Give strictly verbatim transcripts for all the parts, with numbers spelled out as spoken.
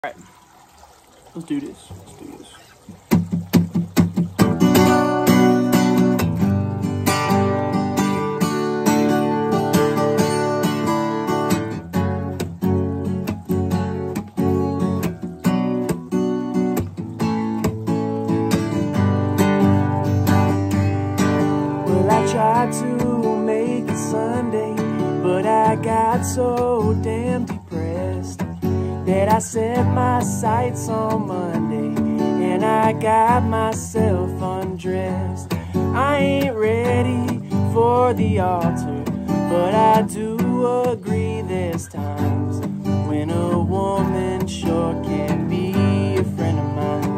Alright, let's do this. Let's do this. Well, I tried to make it Sunday, but I got so damn depressed that I set my sights on Monday, and I got myself undressed. I ain't ready for the altar, but I do agree there's times when a woman sure can be a friend of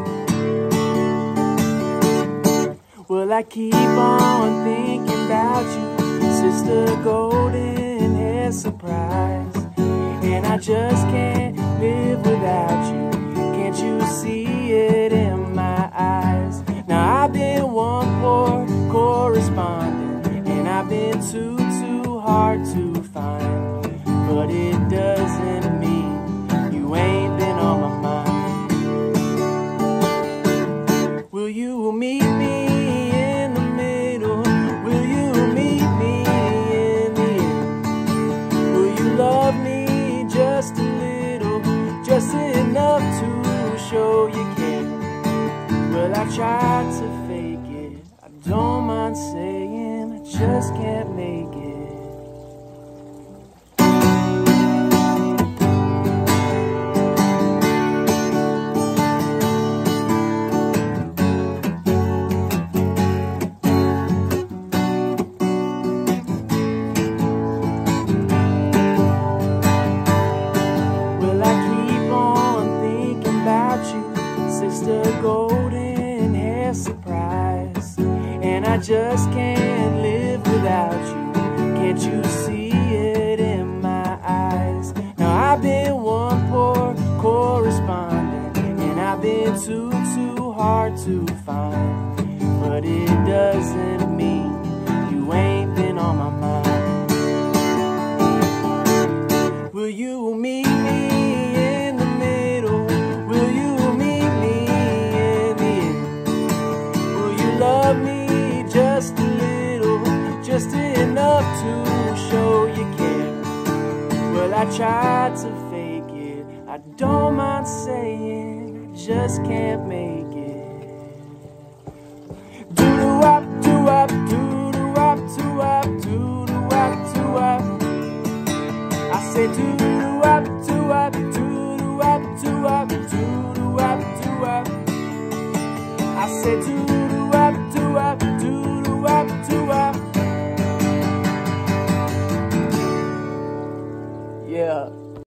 mine. Well, I keep on thinking about you, Sister Golden Hair Surprise, and I just can't live without you. Can't you see it in my eyes? Now I've been one poor correspondent, and I've been too, too hard to find, but it doesn't mean you ain't been on my mind. Will you meet me in the middle? Will you meet me in the end? Will you love me just a little, just enough to show you care? Well, I tried to fake it, I don't mind saying I just can't make it. Sister Golden Hair Surprise, and I just can't live without you. Can't you see it in my eyes? Now I've been one poor correspondent, and I've been too, too hard to find, but it doesn't mean you ain't been on my mind. Will you meet me in the middle? Will you love me just a little, just enough to show you care? Well, I tried to fake it, I don't mind saying I just can't make it. Do-do-wop, do-wop, do-do-wop, do-wop, do-do-wop, do-wop. I say do-do-wop, do-wop, do-do-wop, do-wop, do-do-wop, do-wop. I say do-do-wop, do-wop, do